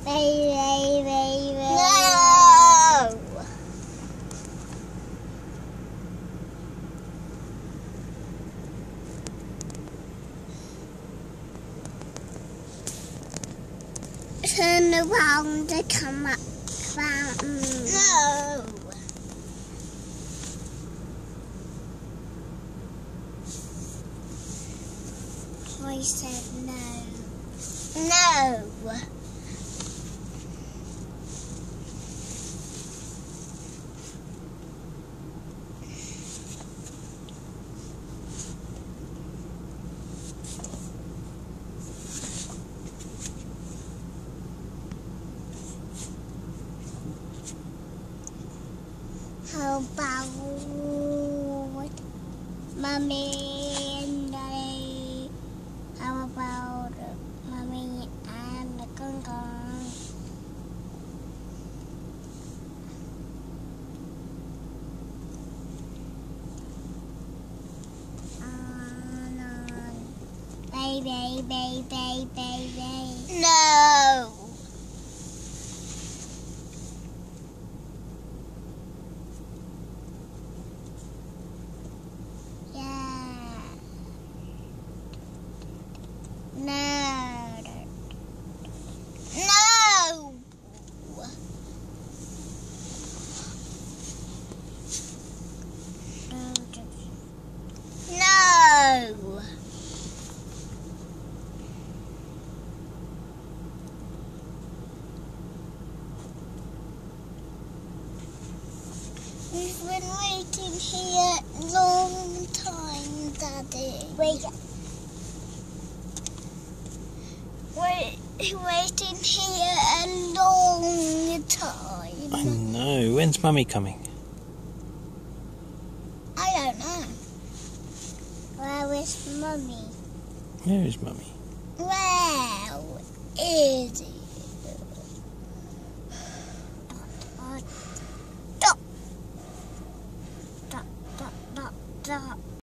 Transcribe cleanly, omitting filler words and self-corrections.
No! Turn around and come up. No! I said no. No! How about Mummy and Daddy? How about Mummy and the Gong Gong? Baby. No! No. No. No. We've been waiting here a long time, Daddy. We're waiting here a long time. I know. When's Mummy coming? I don't know. Where is Mummy? Where is Mummy? Where is he?